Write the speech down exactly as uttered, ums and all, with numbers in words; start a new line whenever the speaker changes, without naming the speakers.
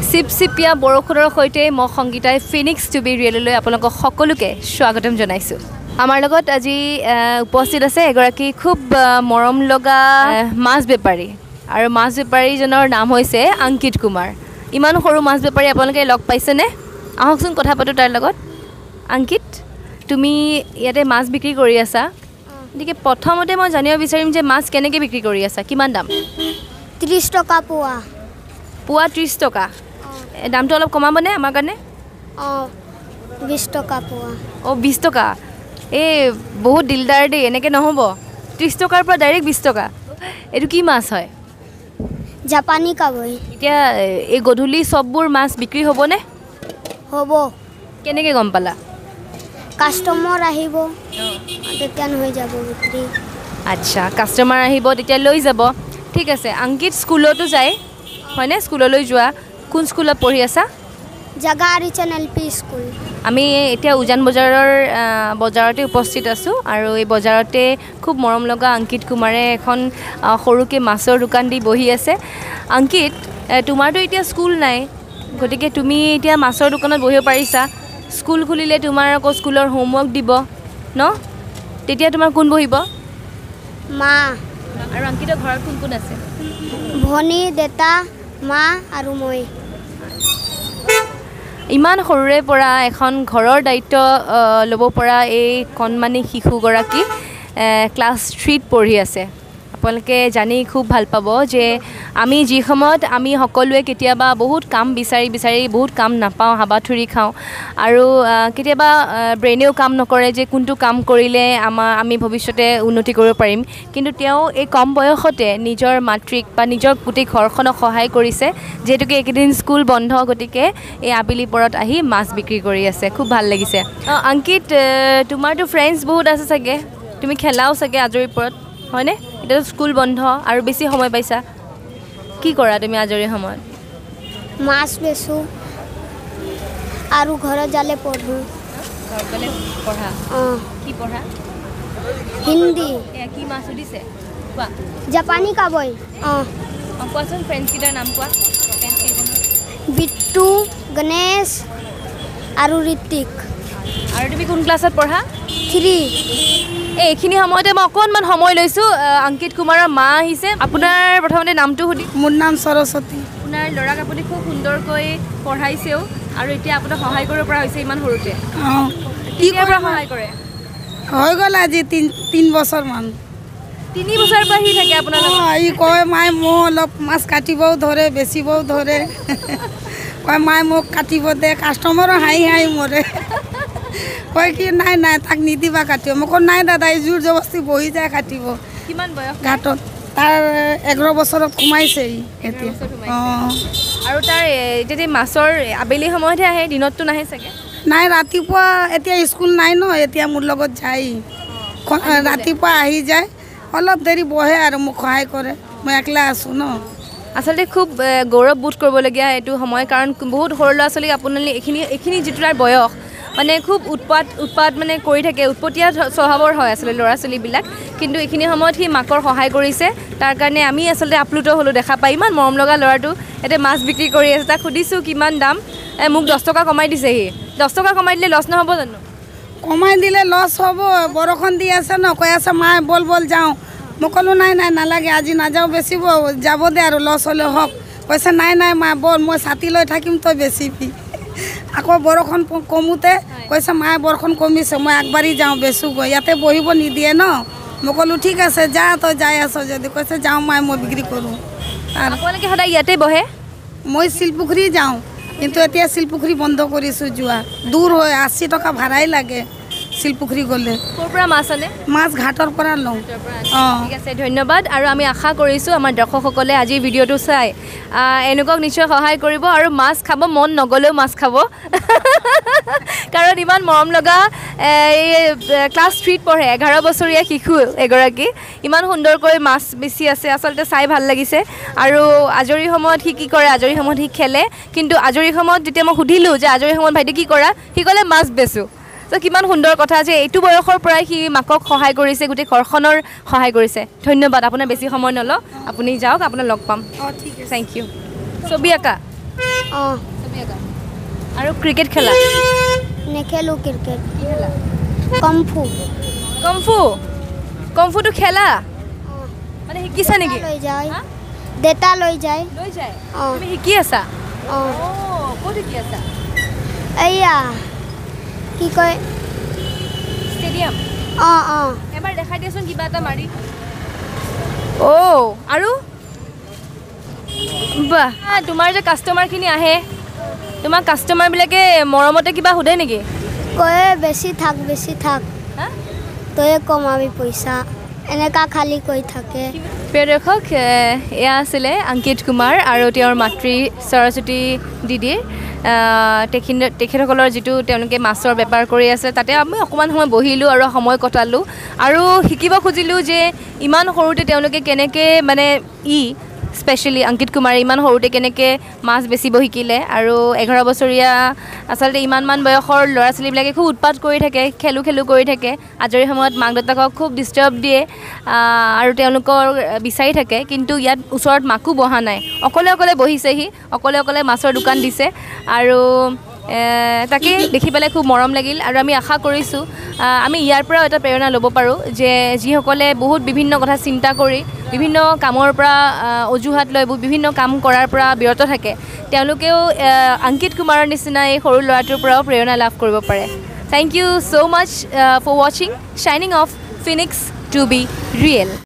চিপচিপিয়া বৰষুণৰ সৈতে মই সংগীতাই ফিনিক্স টু বি ৰিয়েললৈ আপোনালোকক সকলোকে স্বাগতম জনাইছোঁ। আমাৰ লগত আজি উপস্থিত আছে এগৰাকী খুব মৰম লগা মাছ বেপাৰী আৰু মাছ বেপাৰীজনৰ নাম হৈছে অংকিত কুমাৰ। ইমান সৰু মাছ বেপাৰী আপোনালোকে লগ পাইছেনে? আহকচোন কথা পাতোঁ তাৰ লগত। অংকিত, তুমি ইয়াতে মাছ বিক্ৰী কৰি আছা, গতিকে প্ৰথমতে মই জানিব বিচাৰিম যে মাছ কেনেকৈ বিক্ৰী কৰি আছা, কিমান দাম?
ত্ৰিছ টকা পোৱা।
পোৱা ত্ৰিছ টকা, দামটো অলপ কমাবনে আমাৰ কাৰণে?
অঁ, বিছ টকা পোৱা।
অঁ, বিছ টকা, এই বহুত দিলদাৰ দেই, এনেকৈ নহ'ব। ত্ৰিছ টকাৰ পৰা ডাইৰেক্ট বিছ টকা। এইটো কি মাছ হয়?
জাপানী কাৱৈ।
এতিয়া এই গধূলি চববোৰ মাছ বিক্ৰী হ'বনে?
হ'ব।
কেনেকৈ গম পালা?
কাষ্টমাৰ আহিব, তেতিয়া হৈ যাব বিক্ৰী।
আচ্ছা, কাষ্টমাৰ আহিব তেতিয়া লৈ যাব। ঠিক আছে। অংকিত স্কুলতো যায় হয়নে? স্কুললৈ যোৱা, কোন স্কুলত পঢ়ি আছা?
জাগাৰিচন এল পি স্কুল।
আমি এতিয়া উজান বজাৰৰ বজাৰতে উপস্থিত আছোঁ আৰু এই বজাৰতে খুব মৰম লগা অংকিত কুমাৰে এখন সৰুকৈ মাছৰ দোকান দি বহি আছে। অংকিত, তোমাৰতো এতিয়া স্কুল নাই, গতিকে তুমি এতিয়া মাছৰ দোকানত বহিব পাৰিছা। স্কুল খুলিলে তোমাৰ আকৌ স্কুলৰ হোমৱৰ্ক দিব ন, তেতিয়া তোমাৰ কোন বহিব?
মা।
আৰু অংকিতৰ ঘৰত কোন কোন আছে?
ভনী, দেউতা, মা আৰু মই।
ইমান সৰুৰে পৰা এখন ঘৰৰ দায়িত্ব ল'ব পৰা এই কণমানি শিশুগৰাকী ক্লাছ থ্ৰীত পঢ়ি আছে। আপোনালোকে জানি খুব ভাল পাব যে আমি যি সময়ত আমি সকলোৱে কেতিয়াবা বহুত কাম বিচাৰি বিচাৰি বহুত কাম নাপাওঁ, হাবাথুৰি খাওঁ আৰু কেতিয়াবা ব্ৰেইনেও কাম নকৰে যে কোনটো কাম কৰিলে আমাৰ আমি ভৱিষ্যতে উন্নতি কৰিব পাৰিম, কিন্তু তেওঁ এই কম বয়সতে নিজৰ মাতৃক বা নিজৰ গোটেই ঘৰখনক সহায় কৰিছে। যিহেতুকে এইকেইদিন স্কুল বন্ধ, গতিকে এই আবেলি পৰত আহি মাছ বিক্ৰী কৰি আছে। খুব ভাল লাগিছে। অঁ, অংকিত, তোমাৰতো ফ্ৰেণ্ডছ বহুত আছে চাগে, তুমি খেলাও চাগে আজৰি পৰত হয়নে? এতিয়াতো স্কুল বন্ধ আৰু বেছি সময় পাইছা, কি কৰা তুমি আজৰি সময়ত?
মাছ বেচোঁ আৰু ঘৰত যালে পঢ়োঁ।
ঘৰত গ'লে পঢ়া?
অঁ।
কি পঢ়া?
হিন্দী।
এয়া কি মাছ সুধিছে কোৱা?
জাপানী কাৱৈ। অঁ।
অঁ, কোৱাচোন ফ্ৰেণ্ডছকেইটাৰ নাম কোৱা।
বিট্টু, গণেশ আৰু ঋত্বিক।
আৰু তুমি কোন ক্লাছত পঢ়া?
থ্ৰী।
এইখিনি সময়তে মই অকণমান সময় লৈছোঁ। অংকিত কুমাৰৰ মা আহিছে। আপোনাৰ প্ৰথমতে নামটো সুধি।
মোৰ নাম সৰস্বতী।
আপোনাৰ ল'ৰাক আপুনি খুব সুন্দৰকৈ পঢ়াইছেও আৰু এতিয়া আপোনাক সহায় কৰিব পৰা হৈছে ইমান সৰুতে।
অঁ,
কেতিয়াৰ পৰা সহায় কৰে?
হৈ গ'ল আজি তিন তিনি বছৰমান।
তিনি বছৰৰ পৰা আহি থাকে আপোনালোক?
অঁ, ই কয় মায়ে মোক অলপ মাছ কাটিবও ধৰে, বেচিবও ধৰে। কয় মায়ে মোক কাটিব দে, কাষ্টমাৰো হাঁহি হাঁহি মৰে। কয় কি নাই নাই তাক নিদিবা কাটিব। মই কওঁ নাই দাদা, এই জোৰ জবস্তি বহি যায় কাটিব।
কিমান বয়স?
ঘাটত তাৰ এঘাৰ বছৰত সোমাইছে ই এতিয়া। অঁ।
আৰু তাৰ এতিয়া মাছৰ আবেলি সময়তহে আহে, দিনততো নাহে চাগে?
নাই, ৰাতিপুৱা এতিয়া স্কুল নাই ন, এতিয়া মোৰ লগত যায়। ৰাতিপুৱা আহি যায়, অলপ দেৰি বহে আৰু মোক সহায় কৰে। মই একলা আছোঁ ন।
আচলতে খুব গৌৰৱ বোধ কৰিবলগীয়া এইটো সময়, কাৰণ বহুত সৰু ল'ৰা ছোৱালীক আপোনালোকে এইখিনি এইখিনি যিটো তাৰ বয়স মানে খুব উৎপাত উৎপাত মানে কৰি থাকে, উৎপতীয়া স্বভাৱৰ হয় আচলতে ল'ৰা ছোৱালীবিলাক, কিন্তু এইখিনি সময়ত সি মাকৰ সহায় কৰিছে। তাৰ কাৰণে আমি আচলতে আপ্লুত হ'লোঁ দেখা পাই। ইমান মৰম লগা ল'ৰাটো ইয়াতে মাছ বিক্ৰী কৰি আছে। তাক সুধিছোঁ কিমান দাম, মোক দহ টকা কমাই দিছে সি। দহ টকা কমাই দিলে লছ নহ'ব জানো?
কমাই দিলে লছ হ'ব, বৰষুণ দি আছে ন, কৈ আছে মায়ে বল বল যাওঁ। মই ক'লোঁ নাই নাই নালাগে, আজি নাযাওঁ, বেচিব যাব দে আৰু লছ হ'লে হওক। কৈছে নাই নাই মা বল, মই ছাতি লৈ থাকিম, তই বেচিবি। আকৌ বৰষুণ কমোতে কৈছে মায়ে বৰষুণ কমিছে, মই আগবাঢ়ি যাওঁ, বেচোগৈ, ইয়াতে বহিব নিদিয়ে ন। মই ক'লোঁ ঠিক আছে যা, তই যাই আছ যদি। কৈছে যাওঁ মায়ে, মই বিক্ৰী কৰোঁ।
আপোনালোকে সদায় ইয়াতে বহে?
মই শিলপুখুৰী যাওঁ, কিন্তু এতিয়া শিলপুখুৰী বন্ধ কৰিছোঁ যোৱা। দূৰ হয়, আশী টকা ভাড়াই লাগে শিলপুখুৰী গ'লে।
ক'ৰ পৰা মাছ আনে?
মাছ ঘাটৰ পৰা লওঁ। অঁ,
ঠিক আছে, ধন্যবাদ। আৰু আমি আশা কৰিছোঁ আমাৰ দৰ্শকসকলে আজি ভিডিঅ'টো চাই এনেকুৱাক নিশ্চয় সহায় কৰিব আৰু মাছ খাব, মন নগ'লেও মাছ খাব। কাৰণ ইমান মৰম লগা এই ক্লাছ থ্ৰীত পঢ়ে এঘাৰ বছৰীয়া শিশু এগৰাকী ইমান সুন্দৰকৈ মাছ বেচি আছে। আচলতে চাই ভাল লাগিছে। আৰু আজৰি সময়ত সি কি কৰে? আজৰি সময়ত সি খেলে, কিন্তু আজৰি সময়ত যেতিয়া মই সুধিলোঁ যে আজৰি সময়ত ভাইটি কি কৰা, সি ক'লে মাছ বেচোঁ। তো কিমান সুন্দৰ কথা যে এইটো বয়সৰ পৰাই সি মাকক সহায় কৰিছে, গোটেই ঘৰখনৰ সহায় কৰিছে। ধন্যবাদ। আপোনাৰ বেছি সময় নলওঁ, আপুনি যাওক, আপোনাক লগ পাম।
অঁ ঠিক আছে,
থেংক ইউ। ছবি আঁকা
অঁ
ছবি আঁকা আৰু ক্ৰিকেট খেলা
নেখেলোঁ ক্ৰিকেট
কি খেলা
কমফু
কমফু কমফুটো খেলা
অঁ
মানে শিকিছা নেকি
লৈ যায়
হা?
দেতা লৈ যায়
লৈ যায়
অঁ
তুমি শিকি আছা
অঁ
অঁ ক'ত শিকি আছা
এয়া কি কয়
ষ্টেডিয়াম
অঁ অঁ
এবাৰ দেখাই দিয়াচোন কিবা এটা মাৰি অ' আৰু বাহ তোমাৰ যে কাষ্টমাৰখিনি আহে তোমাৰ কাষ্টমাৰবিলাকে মৰমতে কিবা সোধে নেকি
কয়ে বেছি থাক বেছি থাক
হা
তয়ে কমাবি পইচা এনেকা খালী কৈ থাকে
প্ৰিয় দৰ্শক এয়া আছিলে অংকিত কুমাৰ আৰু তেওঁৰ মাতৃ সৰস্বতী দিদিৰ তেখেত তেখেতসকলৰ যিটো তেওঁলোকে মাছৰ বেপাৰ কৰি আছে তাতে আমি অকণমান সময় বহিলোঁ আৰু সময় কটালোঁ আৰু শিকিব খুজিলোঁ যে ইমান সৰুতে তেওঁলোকে কেনেকৈ মানে ই স্পেচিয়েলি অংকিত কুমাৰে ইমান সৰুতে কেনেকৈ মাছ বেচিব শিকিলে আৰু এঘাৰ বছৰীয়া আচলতে ইমানমান বয়সৰ ল'ৰা ছোৱালীবিলাকে খুব উৎপাত কৰি থাকে খেলো খেলো কৰি থাকে আজৰি সময়ত মাক দেউতাকক খুব ডিষ্টাৰ্ব দিয়ে আৰু তেওঁলোকৰ বিচাৰি থাকে কিন্তু ইয়াত ওচৰত মাকো বহা নাই অকলে অকলে বহিছেহি অকলে অকলে মাছৰ দোকান দিছে আৰু তাকে দেখি পেলাই খুব মৰম লাগিল আৰু আমি আশা কৰিছোঁ আমি ইয়াৰ পৰাও এটা প্ৰেৰণা ল'ব পাৰোঁ যে যিসকলে বহুত বিভিন্ন কথা চিন্তা কৰি বিভিন্ন কামৰ পৰা অজুহাত লৈ বিভিন্ন কাম কৰাৰ পৰা বিৰত থাকে তেওঁলোকেও অংকিত কুমাৰৰ নিচিনা এই সৰু ল'ৰাটোৰ পৰাও প্ৰেৰণা লাভ কৰিব পাৰে thank you so' much for ৱাচিং শ্বাইনিং of Phoenix to B real